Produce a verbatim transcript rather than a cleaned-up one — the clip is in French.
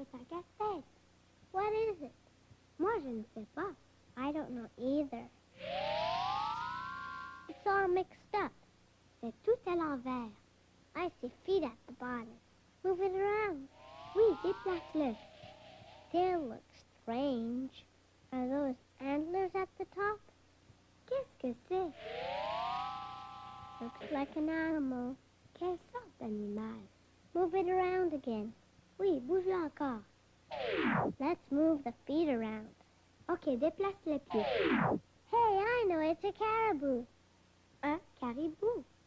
sac à tête. What is it? Moi, je ne sais pas. I don't know either. It's all mixed up. C'est tout à l'envers. I see feet at the bottom. Move it around. Oui, déplace-le. Tail looks strange. Are those antlers at the top? Qu'est-ce que c'est? Looks like an animal. Quelle sorte d'animal? Move it around again. Oui, bouge-le encore. Let's move the feet around. OK, déplace les pieds. Hey, I know, it's a caribou. Un caribou.